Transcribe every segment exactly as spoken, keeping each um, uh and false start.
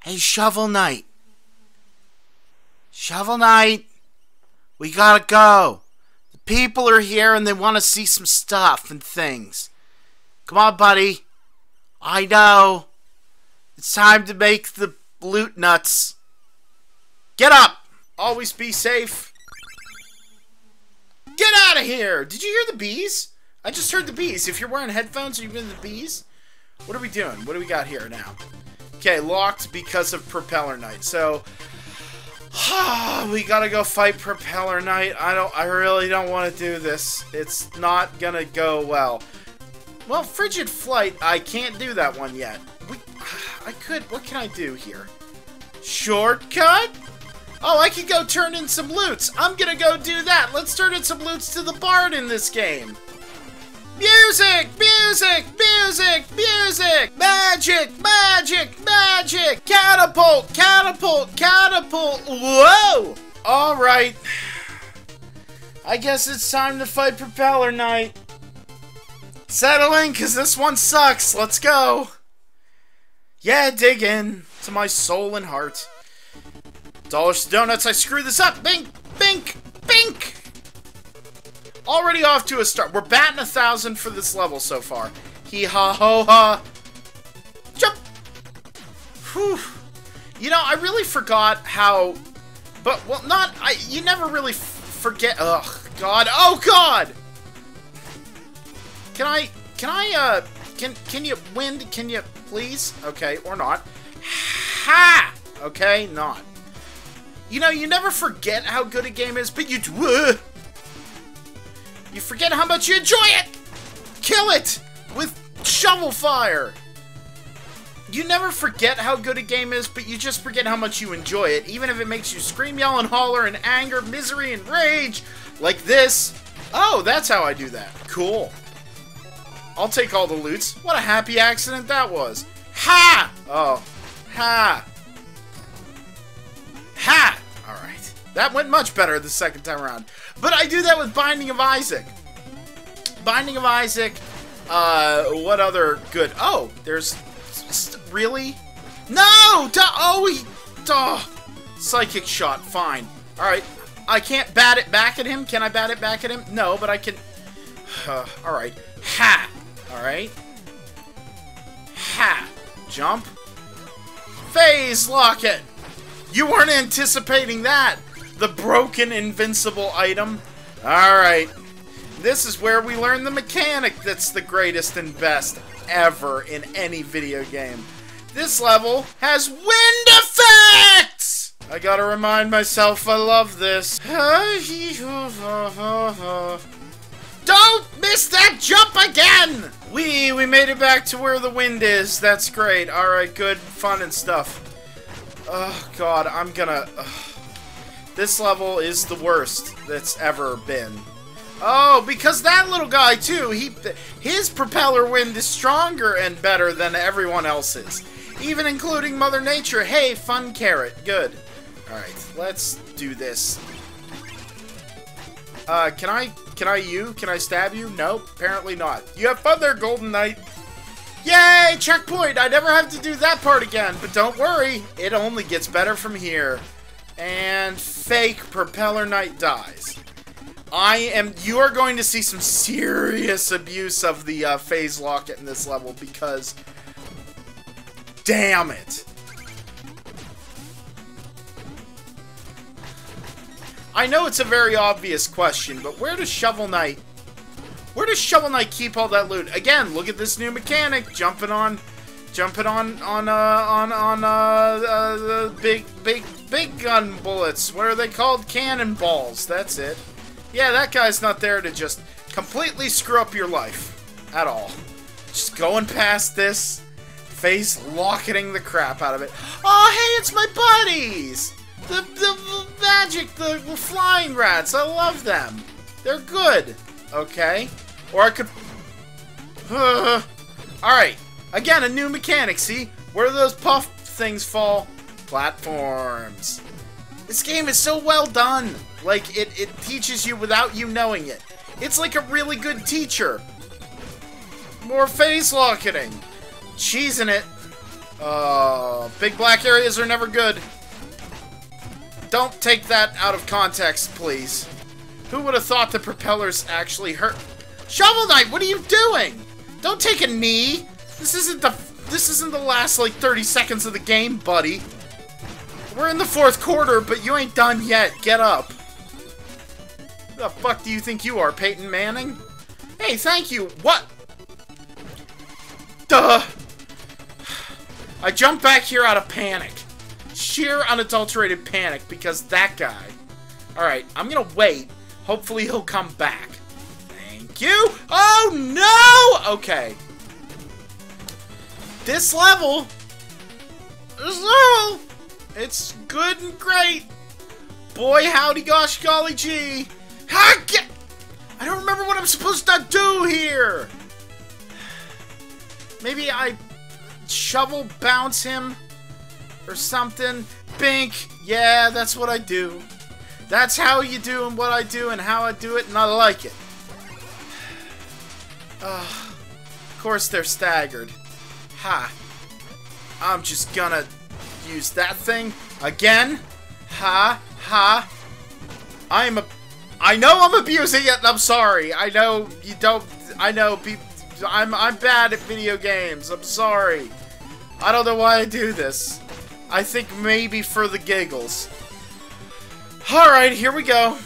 Hey, Shovel Knight. Shovel Knight. We gotta go. The people are here and they want to see some stuff and things. Come on, buddy. I know. It's time to make the loot nuts. Get up. Always be safe. Get out of here. Did you hear the bees? I just heard the bees. If you're wearing headphones, are you hearing the bees? What are we doing? What do we got here now? Okay, locked because of Propeller Knight. So, we gotta go fight Propeller Knight. I don't. I really don't want to do this. It's not gonna go well. Well, Frigid Flight, I can't do that one yet. We, I could. What can I do here? Shortcut? Oh, I could go turn in some loots. I'm gonna go do that. Let's turn in some loots to the Bard in this game. Music! Music! Music! Music! Magic! Magic! Magic! Catapult! Catapult! Catapult! Whoa! Alright. I guess it's time to fight Propeller Knight. Settle in, because this one sucks. Let's go. Yeah, dig in to my soul and heart. Dollars to donuts, I screw this up. Bink! Bink! Bink! Already off to a start. We're batting a thousand for this level so far. Hee ha ho ha. Jump! Whew. You know, I really forgot how... But, well, not... I. You never really f forget... Ugh, God. Oh, God! Can I... Can I, uh... Can, can you... Wind, can you... Please? Okay, or not. Ha! Okay, not. You know, you never forget how good a game is, but you do... Uh, you forget how much you enjoy it! Kill it! With shovel fire! You never forget how good a game is, but you just forget how much you enjoy it, even if it makes you scream, yell, and holler in anger, misery, and rage, like this. Oh, that's how I do that. Cool. I'll take all the loots. What a happy accident that was. Ha! Oh. Ha! Ha! Alright. That went much better the second time around. But I do that with Binding of Isaac. Binding of Isaac. Uh, what other good... Oh, there's... Really? No! Duh, oh, he... Duh. Psychic shot. Fine. Alright. I can't bat it back at him. Can I bat it back at him? No, but I can... Uh, Alright. Ha! Alright. Ha! Jump. Phase Locket! You weren't anticipating that! The broken invincible item. Alright. This is where we learn the mechanic that's the greatest and best ever in any video game. This level has wind effects! I gotta remind myself I love this. Don't miss that jump again! We we made it back to where the wind is. That's great. Alright, good. Fun and stuff. Oh, God. I'm gonna... Uh, this level is the worst that's ever been. Oh, because that little guy, too, he his propeller wind is stronger and better than everyone else's. Even including Mother Nature. Hey, fun carrot. Good. Alright, let's do this. Uh, can I... Can I you? Can I stab you? Nope, apparently not. You have fun there, Golden Knight. Yay! Checkpoint! I never have to do that part again. But don't worry, it only gets better from here. And fake Propeller Knight dies. I am... You are going to see some serious abuse of the uh, phase locket in this level because... Damn it! I know it's a very obvious question, but where does Shovel Knight... Where does Shovel Knight keep all that loot? Again, look at this new mechanic, jumping on... Jumping on, on, uh, on, on, uh, uh, the big, big, big gun bullets. What are they called? Cannonballs. That's it. Yeah, that guy's not there to just completely screw up your life. At all. Just going past this, face locketing the crap out of it. Oh, hey, it's my buddies! The, the, the magic, the, the flying rats, I love them. They're good. Okay. Or I could... Uh, Alright. Again, a new mechanic, see? Where do those puff things fall? Platforms. This game is so well done. Like, it, it teaches you without you knowing it. It's like a really good teacher. More face locketing. Cheesing it. Uh, big black areas are never good. Don't take that out of context, please. Who would have thought the propellers actually hurt? Shovel Knight, what are you doing? Don't take a knee. This isn't the this isn't the last like thirty seconds of the game, buddy. We're in the fourth quarter, but you ain't done yet. Get up. Who the fuck do you think you are, Peyton Manning? Hey, thank you. What? Duh. I jumped back here out of panic. Sheer unadulterated panic because that guy. Alright, I'm gonna wait. Hopefully he'll come back. Thank you. Oh no! Okay. This level. This level. It's good and great. Boy, howdy gosh golly gee. I don't remember what I'm supposed to do here. Maybe I shovel bounce him or something. Bink. Yeah, that's what I do. That's how you do and what I do and how I do it, and I like it. Uh, of course they're staggered. Ha. I'm just gonna use that thing again. Ha. Ha. I am a... I know I'm abusing it, and I'm sorry. I know you don't... I know people... I'm, I'm bad at video games. I'm sorry. I don't know why I do this. I think maybe for the giggles. Alright, here we go.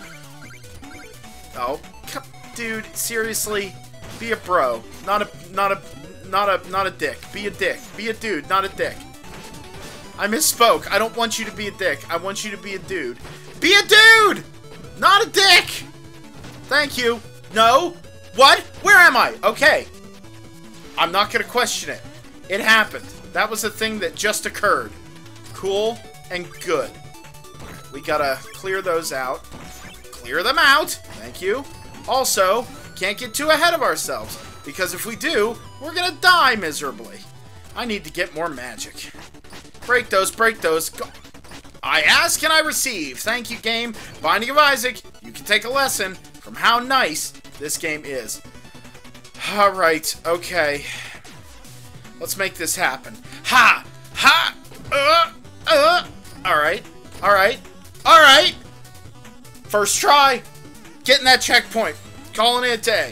Oh, come, dude, seriously. Be a bro. Not a... Not a... Not a... Not a dick. Be a dick. Be a dude, not a dick. I misspoke. I don't want you to be a dick. I want you to be a dude. Be a dude! Not a dick! Thank you. No. What? Where am I? Okay. I'm not gonna question it. It happened. That was a thing that just occurred. Cool and good. We gotta clear those out. Clear them out. Thank you. Also, can't get too ahead of ourselves. Because if we do, we're gonna die miserably. I need to get more magic. Break those, break those. Go. I ask and I receive. Thank you, game. Binding of Isaac, you can take a lesson from how nice this game is. Alright, okay. Let's make this happen. Ha! Ha! Uh! Uh! Alright. Alright. Alright! First try. Getting that checkpoint. Calling it a day.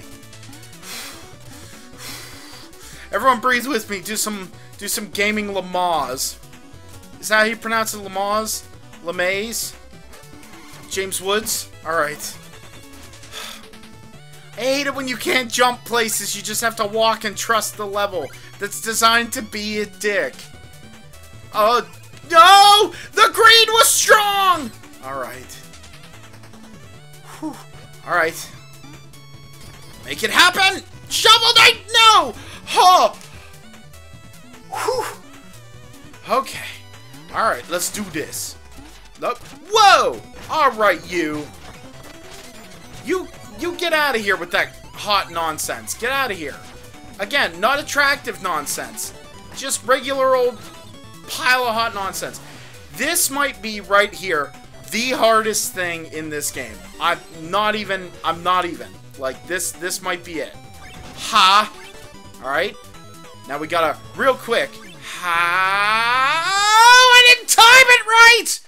Everyone breathe with me. Do some do some gaming Lamaze. Is that how you pronounce it? Lamaze? Lamaze? James Woods? Alright. I hate it when you can't jump places. You just have to walk and trust the level that's designed to be a dick. Oh, no! The green was strong! Alright. Alright. Make it happen! Shovel Knight, no! Huh! Whew. Okay. Alright, let's do this. Look. Whoa! Alright, you. You you get out of here with that hot nonsense. Get out of here. Again, not attractive nonsense. Just regular old pile of hot nonsense. This might be right here the hardest thing in this game. I'm not even I'm not even. Like this this might be it. Ha! Alright. Now we gotta real quick. Ha! Oh, I didn't time it right!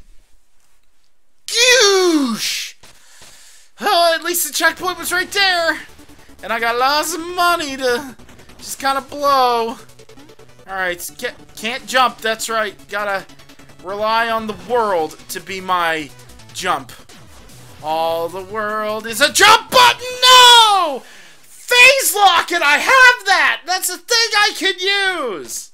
Goosh! Oh, at least the checkpoint was right there. And I got lots of money to just kind of blow. Alright, can't jump, that's right. Gotta rely on the world to be my jump. All the world is a jump button! No! Phase lock and I have that! That's a thing I could use!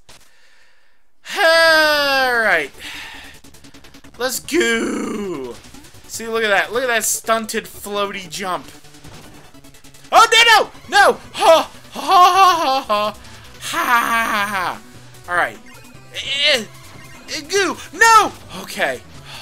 Alright. Let's go! See, look at that. Look at that stunted, floaty jump. Oh, no, no! No! Ha! Ha! Ha! Ha! Ha! Ha! Alright. Eh, eh, goo! No! Okay.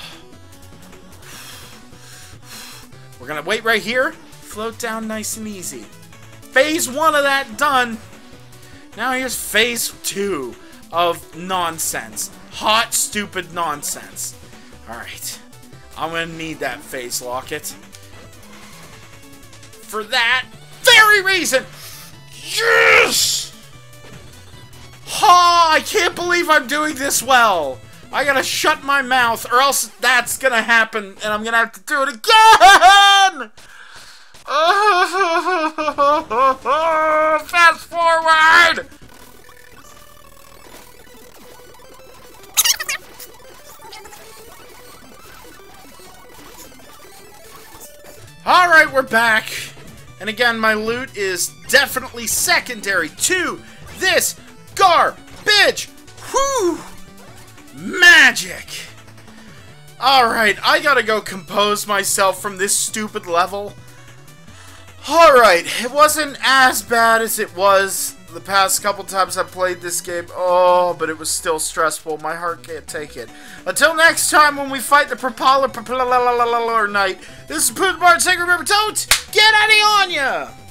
We're gonna wait right here. Float down nice and easy. Phase one of that done. Now here's phase two of nonsense. Hot, stupid nonsense. Alright. I'm gonna need that phase locket. For that very reason. Yes! Oh, I can't believe I'm doing this well. I gotta shut my mouth, or else that's gonna happen, and I'm gonna have to do it again! Oh, fast forward! Alright, we're back. And again, my loot is definitely secondary to this garbage. Whew! Magic! Alright, I gotta go compose myself from this stupid level. Alright, it wasn't as bad as it was the past couple times I played this game. Oh, but it was still stressful. My heart can't take it. Until next time when we fight the Propeller Propeller Knight, this is Putin Bart saying, remember, don't get any on ya!